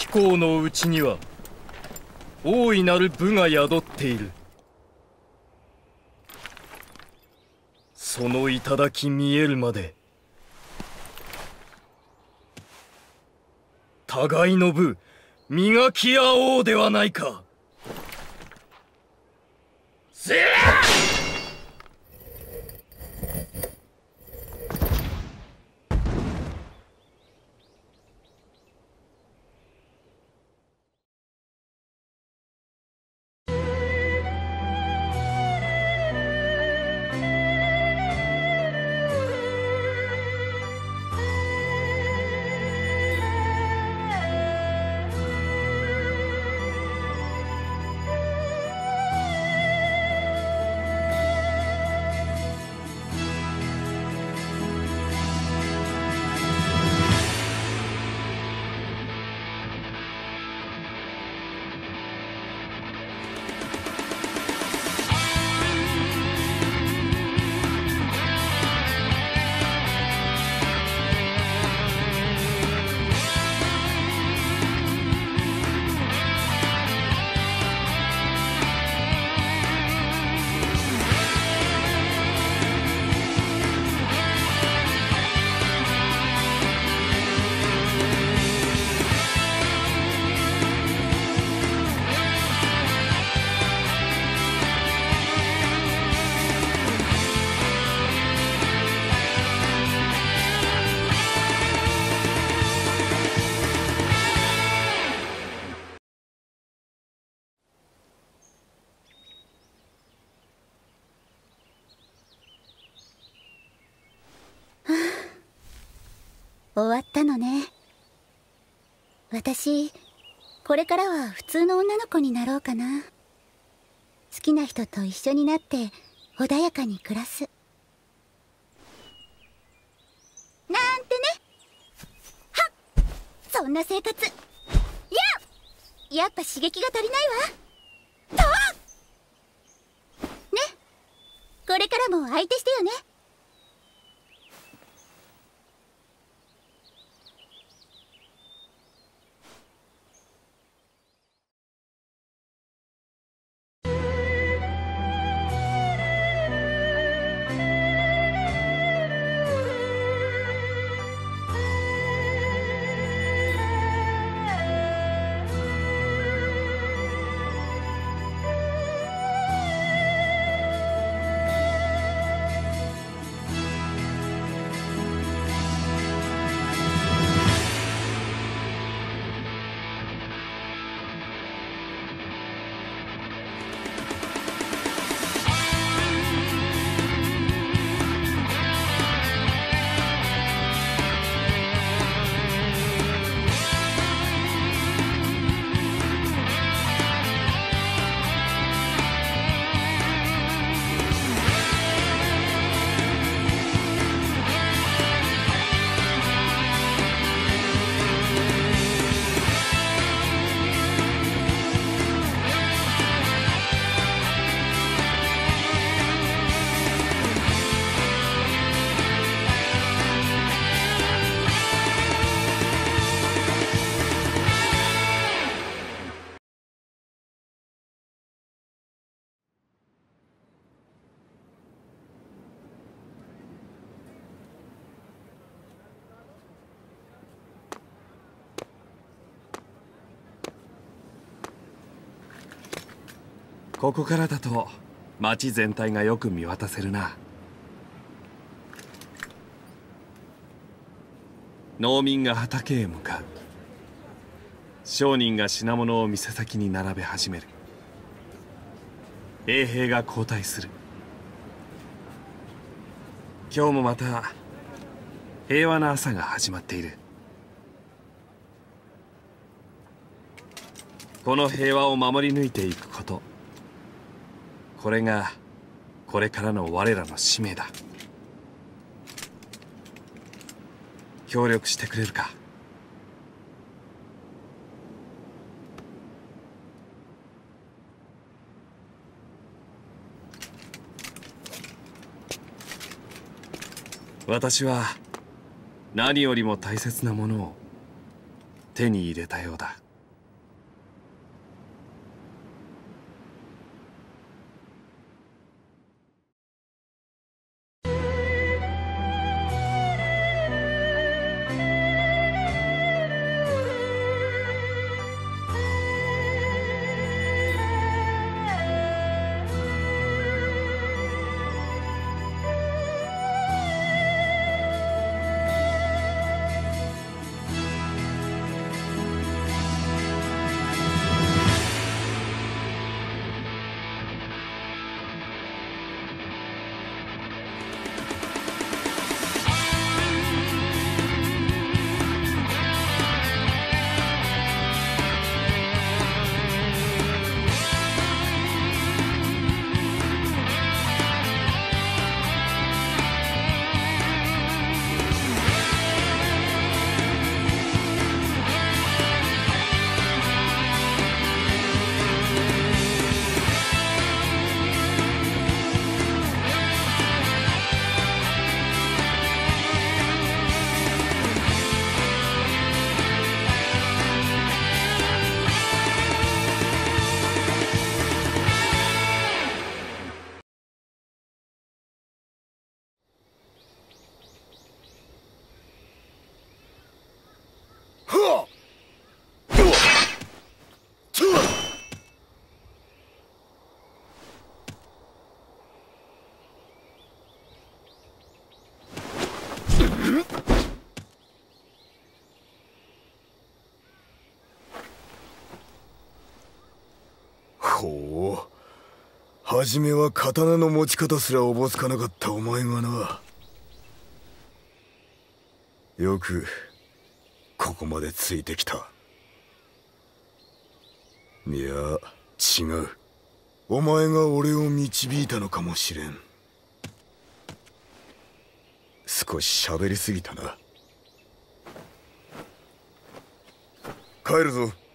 公のうちには大いなる武が宿っている。その頂見えるまで互いの武磨き合おうではないか。せや！ 終わったのね。私これからは普通の女の子になろうかな。好きな人と一緒になって穏やかに暮らすなんてね。はっ、そんな生活やっぱ刺激が足りないわとね。これからも相手してよね。 ここからだと町全体がよく見渡せるな。農民が畑へ向かう。商人が品物を店先に並べ始める。衛兵が交代する。今日もまた平和な朝が始まっている。この平和を守り抜いていくこと、これがこれからの我らの使命だ。協力してくれるか。私は何よりも大切なものを手に入れたようだ。 ほう、初めは刀の持ち方すらおぼつかなかったお前がな。よくここまでついてきた。いや、違う。お前が俺を導いたのかもしれん。少し喋りすぎたな。帰るぞ。